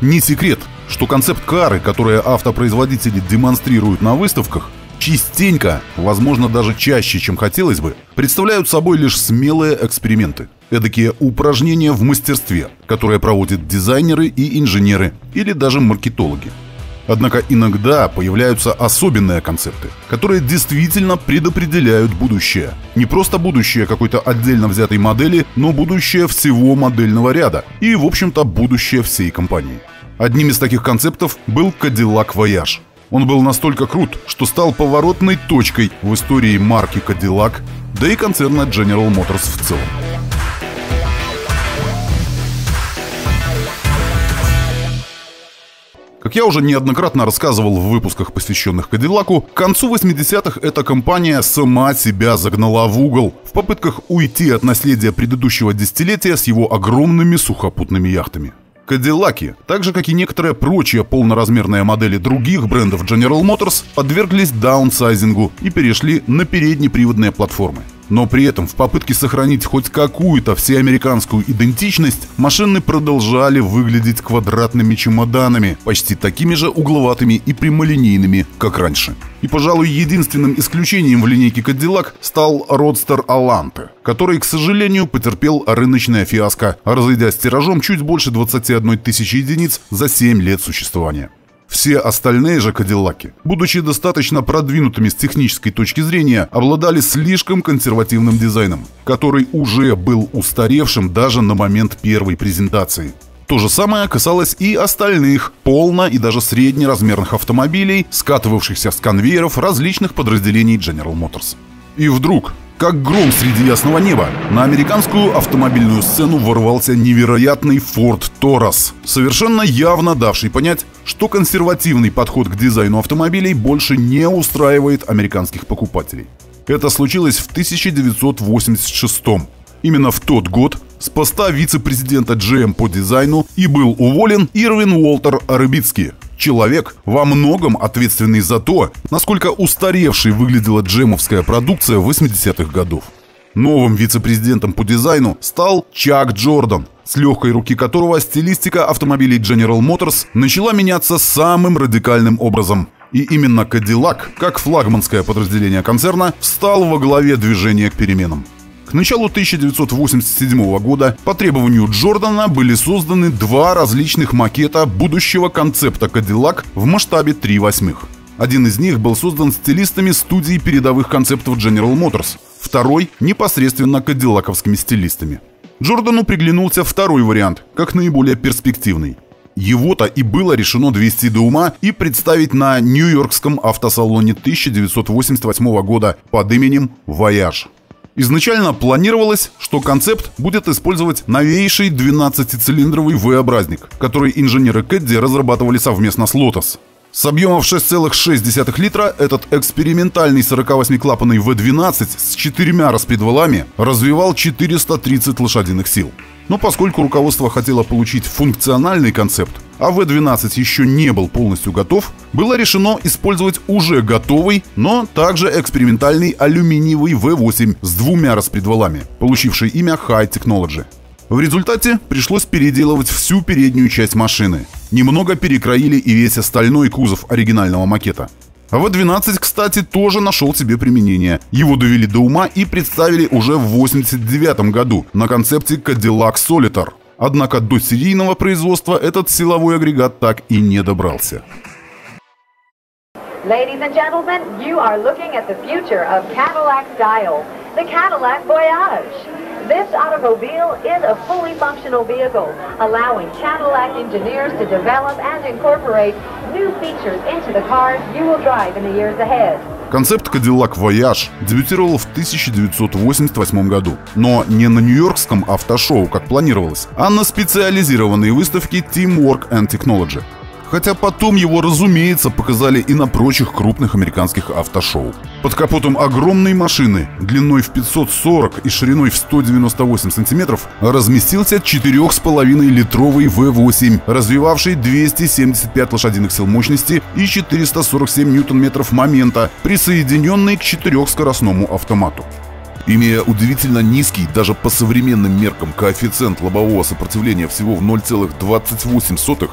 Не секрет, что концепт-кары, которые автопроизводители демонстрируют на выставках, частенько, возможно даже чаще, чем хотелось бы, представляют собой лишь смелые эксперименты. Эдакие упражнения в мастерстве, которые проводят дизайнеры и инженеры, или даже маркетологи. Однако иногда появляются особенные концепты, которые действительно предопределяют будущее. Не просто будущее какой-то отдельно взятой модели, но будущее всего модельного ряда и, в общем-то, будущее всей компании. Одним из таких концептов был Cadillac Voyage. Он был настолько крут, что стал поворотной точкой в истории марки Cadillac, да и концерна General Motors в целом. Как я уже неоднократно рассказывал в выпусках, посвященных Кадиллаку, к концу 80-х эта компания сама себя загнала в угол в попытках уйти от наследия предыдущего десятилетия с его огромными сухопутными яхтами. Кадиллаки, так же как и некоторые прочие полноразмерные модели других брендов General Motors, подверглись даунсайзингу и перешли на переднеприводные платформы. Но при этом в попытке сохранить хоть какую-то всеамериканскую идентичность машины продолжали выглядеть квадратными чемоданами, почти такими же угловатыми и прямолинейными, как раньше. И, пожалуй, единственным исключением в линейке Cadillac стал Roadster Alante, который, к сожалению, потерпел рыночное фиаско, разойдясь тиражом чуть больше 21 тысячи единиц за 7 лет существования. Все остальные же Кадиллаки, будучи достаточно продвинутыми с технической точки зрения, обладали слишком консервативным дизайном, который уже был устаревшим даже на момент первой презентации. То же самое касалось и остальных полно- и даже среднеразмерных автомобилей, скатывавшихся с конвейеров различных подразделений General Motors. И вдруг, как гром среди ясного неба, на американскую автомобильную сцену ворвался невероятный Ford Taurus, совершенно явно давший понять, что консервативный подход к дизайну автомобилей больше не устраивает американских покупателей. Это случилось в 1986-м. Именно в тот год с поста вице-президента GM по дизайну и был уволен Ирвин Уолтер Рыбицкий. Человек, во многом ответственный за то, насколько устаревшей выглядела джемовская продукция 80-х годов. Новым вице-президентом по дизайну стал Чак Джордан, с легкой руки которого стилистика автомобилей General Motors начала меняться самым радикальным образом. И именно Cadillac, как флагманское подразделение концерна, встал во главе движения к переменам. К началу 1987 года по требованию Джордана были созданы два различных макета будущего концепта Cadillac в масштабе 3/8. Один из них был создан стилистами студии передовых концептов General Motors, второй — непосредственно кадиллаковскими стилистами. Джордану приглянулся второй вариант, как наиболее перспективный. Его-то и было решено довести до ума и представить на Нью-Йоркском автосалоне 1988 года под именем Voyage. Изначально планировалось, что концепт будет использовать новейший 12-цилиндровый V-образник, который инженеры Caddy разрабатывали совместно с Lotus. С объемом в 6,6 литра этот экспериментальный 48-клапанный V12 с 4 распредвалами развивал 430 лошадиных сил. Но поскольку руководство хотело получить функциональный концепт, а V12 еще не был полностью готов, было решено использовать уже готовый, но также экспериментальный алюминиевый V8 с 2 распредвалами, получивший имя High Technology. В результате пришлось переделывать всю переднюю часть машины. Немного перекроили и весь остальной кузов оригинального макета. А V12, кстати, тоже нашел себе применение. Его довели до ума и представили уже в 1989 году на концепте Cadillac Solitaire. Однако до серийного производства этот силовой агрегат так и не добрался. Ladies and gentlemen, you are looking at the future of Cadillac style, the Cadillac Voyage. This automobile is a fully functional vehicle, allowing Cadillac engineers to develop and incorporate new features into the cars you will drive in the years ahead. Концепт Cadillac Voyage дебютировал в 1988 году, но не на Нью-Йоркском автошоу, как планировалось, а на специализированной выставке Teamwork and Technology. Хотя потом его, разумеется, показали и на прочих крупных американских автошоу. Под капотом огромной машины, длиной в 540 и шириной в 198 сантиметров, разместился 4,5-литровый V8, развивавший 275 лошадиных сил мощности и 447 ньютон-метров момента, присоединенный к 4-скоростному автомату. Имея удивительно низкий, даже по современным меркам, коэффициент лобового сопротивления всего в 0,28,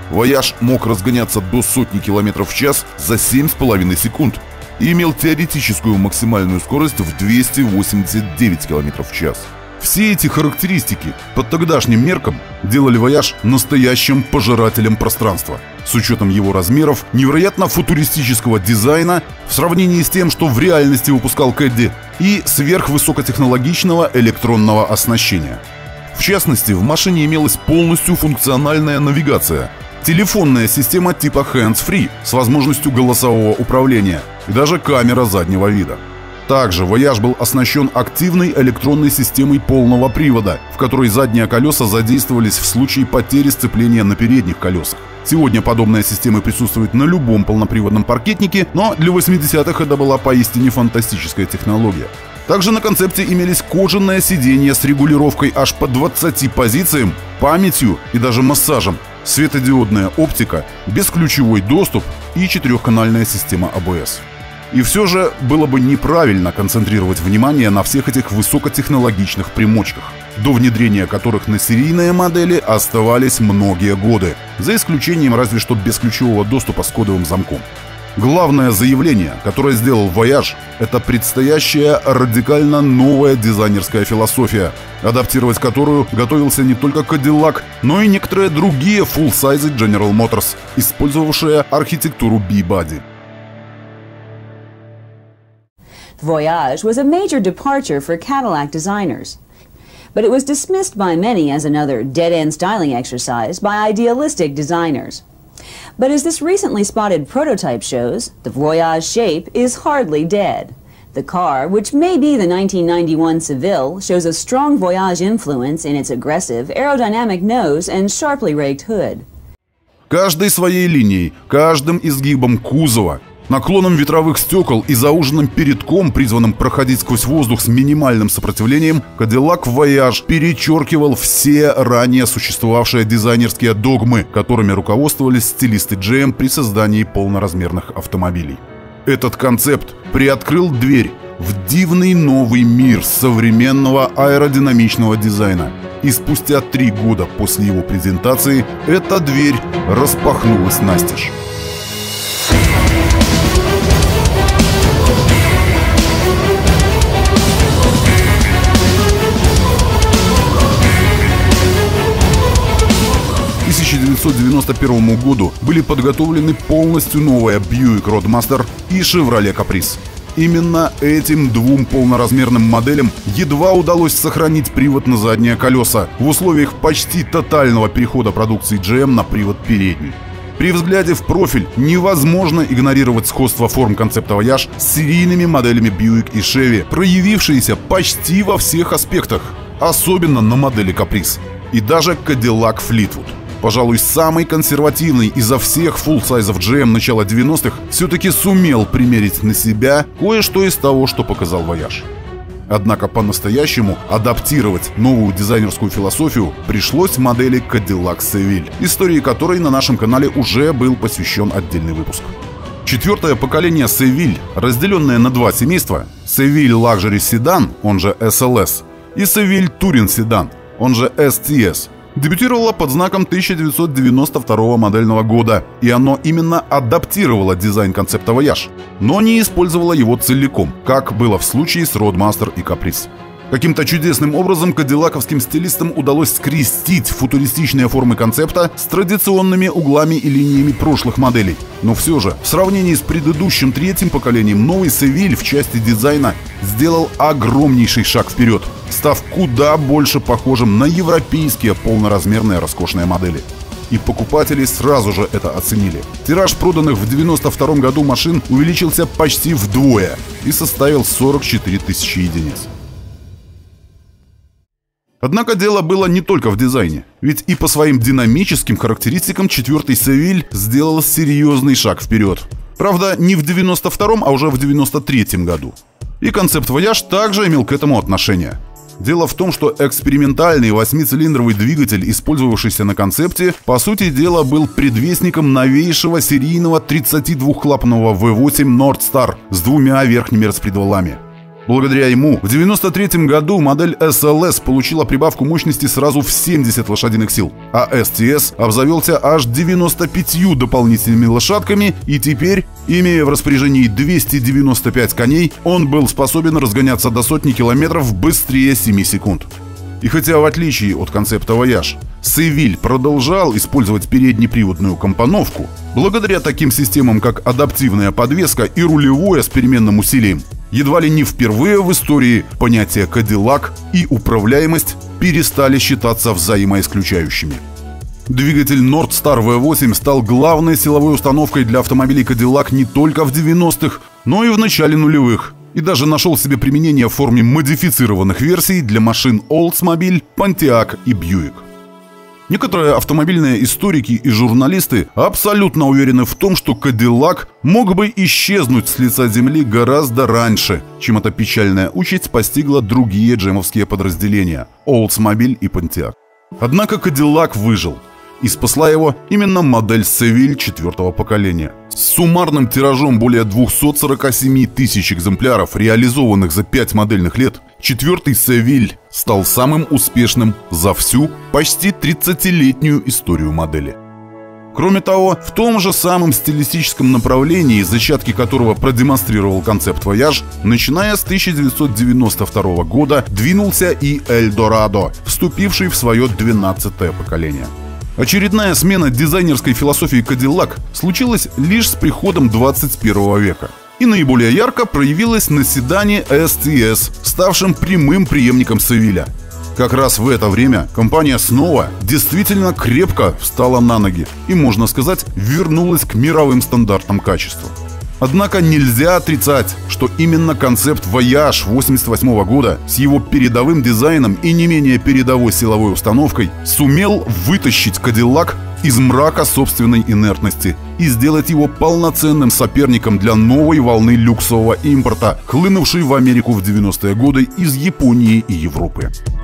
Voyage мог разгоняться до сотни километров в час за 7,5 секунд и имел теоретическую максимальную скорость в 289 километров в час. Все эти характеристики по тогдашним меркам делали Voyage настоящим пожирателем пространства, с учетом его размеров, невероятно футуристического дизайна в сравнении с тем, что в реальности выпускал Caddy, и сверхвысокотехнологичного электронного оснащения. В частности, в машине имелась полностью функциональная навигация, телефонная система типа hands-free с возможностью голосового управления и даже камера заднего вида. Также Voyage был оснащен активной электронной системой полного привода, в которой задние колеса задействовались в случае потери сцепления на передних колесах. Сегодня подобная система присутствует на любом полноприводном паркетнике, но для 80-х это была поистине фантастическая технология. Также на концепте имелись кожаное сиденье с регулировкой аж по 20 позициям, памятью и даже массажем, светодиодная оптика, бесключевой доступ и четырехканальная система ABS. И все же было бы неправильно концентрировать внимание на всех этих высокотехнологичных примочках, до внедрения которых на серийные модели оставались многие годы, за исключением разве что бесключевого доступа с кодовым замком. Главное заявление, которое сделал Voyage, это предстоящая радикально новая дизайнерская философия, адаптировать которую готовился не только Cadillac, но и некоторые другие фулл-сайзы General Motors, использовавшие архитектуру B-Body. Voyage was a major departure for Cadillac designers, but it was dismissed by many as another dead-end styling exercise by idealistic designers. But as this recently spotted prototype shows, the Voyage shape is hardly dead. The car, which may be the 1991 Seville, shows a strong Voyage influence in its aggressive, aerodynamic nose and sharply raked hood. Каждой своей линией, каждым изгибом кузова, наклоном ветровых стекол и зауженным передком, призванным проходить сквозь воздух с минимальным сопротивлением, Cadillac Voyage перечеркивал все ранее существовавшие дизайнерские догмы, которыми руководствовались стилисты GM при создании полноразмерных автомобилей. Этот концепт приоткрыл дверь в дивный новый мир современного аэродинамичного дизайна. И спустя 3 года после его презентации эта дверь распахнулась настежь. К 1991 году были подготовлены полностью новая Buick Roadmaster и Chevrolet Caprice. Именно этим двум полноразмерным моделям едва удалось сохранить привод на задние колеса в условиях почти тотального перехода продукции GM на привод передний. При взгляде в профиль невозможно игнорировать сходство форм концепта Voyage с серийными моделями Buick и Chevy, проявившиеся почти во всех аспектах, особенно на модели Caprice и даже Cadillac Fleetwood. Пожалуй, самый консервативный изо всех фулл-сайзов GM начала 90-х все-таки сумел примерить на себя кое-что из того, что показал Voyage. Однако по-настоящему адаптировать новую дизайнерскую философию пришлось модели Cadillac Seville, истории которой на нашем канале уже был посвящен отдельный выпуск. Четвертое поколение Seville, разделенное на два семейства, Seville Luxury Sedan, он же SLS, и Seville Touring Sedan, он же STS, дебютировало под знаком 1992 модельного года, и оно именно адаптировало дизайн концепта Voyage, но не использовало его целиком, как было в случае с Roadmaster и Caprice. Каким-то чудесным образом кадиллаковским стилистам удалось скрестить футуристичные формы концепта с традиционными углами и линиями прошлых моделей. Но все же, в сравнении с предыдущим третьим поколением, новый Seville в части дизайна сделал огромнейший шаг вперед, став куда больше похожим на европейские полноразмерные роскошные модели. И покупатели сразу же это оценили. Тираж проданных в 1992 году машин увеличился почти вдвое и составил 44 тысячи единиц. Однако дело было не только в дизайне, ведь и по своим динамическим характеристикам четвертый Seville сделал серьезный шаг вперед. Правда, не в 92-м, а уже в 93-м году. И концепт Voyage также имел к этому отношение. Дело в том, что экспериментальный 8-цилиндровый двигатель, использовавшийся на концепте, по сути дела был предвестником новейшего серийного 32-клапанного V8 Northstar с двумя верхними распредвалами. Благодаря ему в 1993 году модель SLS получила прибавку мощности сразу в 70 лошадиных сил, а STS обзавелся аж 95 дополнительными лошадками, и теперь, имея в распоряжении 295 коней, он был способен разгоняться до сотни километров быстрее 7 секунд. И хотя в отличие от концепта Voyage, Seville продолжал использовать переднеприводную компоновку, благодаря таким системам, как адаптивная подвеска и рулевое с переменным усилием, едва ли не впервые в истории понятия Cadillac и управляемость перестали считаться взаимоисключающими. Двигатель Northstar V8 стал главной силовой установкой для автомобилей Cadillac не только в 90-х, но и в начале нулевых, и даже нашел себе применение в форме модифицированных версий для машин Oldsmobile, Pontiac и Buick. Некоторые автомобильные историки и журналисты абсолютно уверены в том, что Cadillac мог бы исчезнуть с лица земли гораздо раньше, чем эта печальная участь постигла другие джемовские подразделения – Oldsmobile и Pontiac. Однако Cadillac выжил, и спасла его именно модель Seville 4-го поколения. С суммарным тиражом более 247 тысяч экземпляров, реализованных за 5 модельных лет, 4-й Seville стал самым успешным за всю почти 30-летнюю историю модели. Кроме того, в том же самом стилистическом направлении, зачатки которого продемонстрировал концепт Voyage, начиная с 1992 года двинулся и Эльдорадо, вступивший в свое 12-е поколение. Очередная смена дизайнерской философии Cadillac случилась лишь с приходом 21 века. И наиболее ярко проявилась на седане STS, ставшем прямым преемником Seville. Как раз в это время компания снова действительно крепко встала на ноги и, можно сказать, вернулась к мировым стандартам качества. Однако нельзя отрицать, что именно концепт Voyage 1988 года с его передовым дизайном и не менее передовой силовой установкой сумел вытащить Cadillac из мрака собственной инертности и сделать его полноценным соперником для новой волны люксового импорта, хлынувшей в Америку в 90-е годы из Японии и Европы.